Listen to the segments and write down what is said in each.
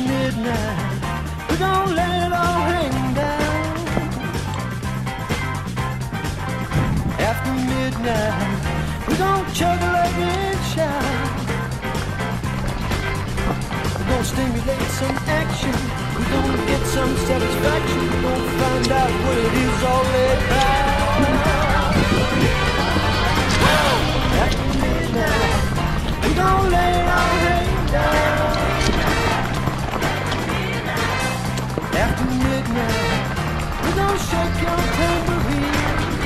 midnight, we gon' let it all hang down. After midnight, we gon' chug like and shout. We gon' stimulate some action. We gon' get some satisfaction. We gon' find out what it is all about. After midnight, we gon' let it all hang down. After midnight, we gon' shake your tambourine.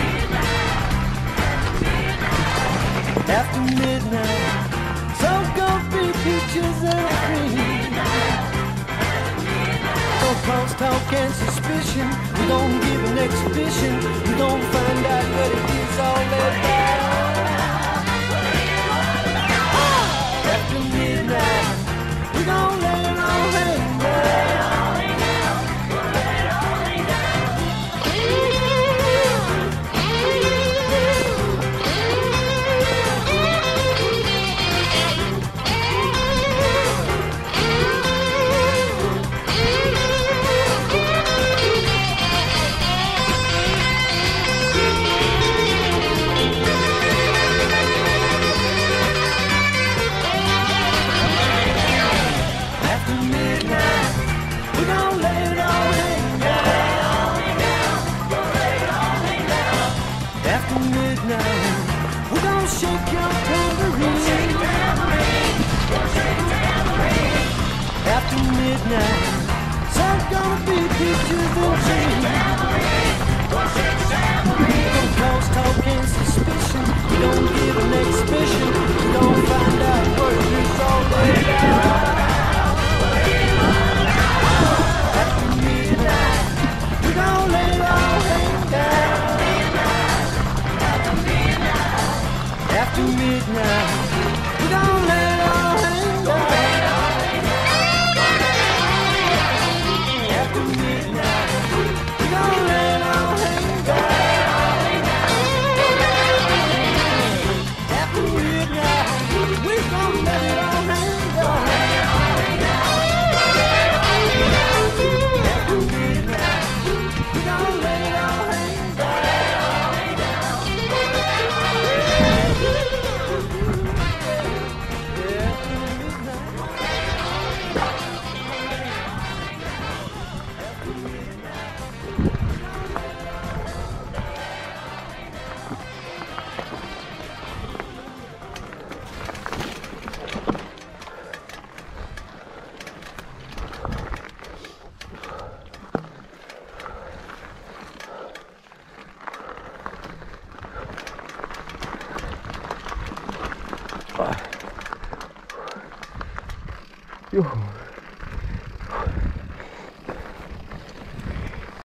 After midnight, so gon' be peaches and cream. No crosstalk and suspicion. We gon' give an exhibition. We gon' find out what it is all about. After midnight, we gon' let it all hang down. We're gonna shake your tambourine. After midnight, some gonna be peaches and cream. No crosstalk and suspicion. We don't give an exhibition. We don't find out what it is all about. After midnight, we gon' let it all hang down. After midnight, we gon' let it all hang down. After midnight, we gon' let it all hang down. After midnight, we gon' let it all hang down. After midnight, we gon' let it all hang down. Yo.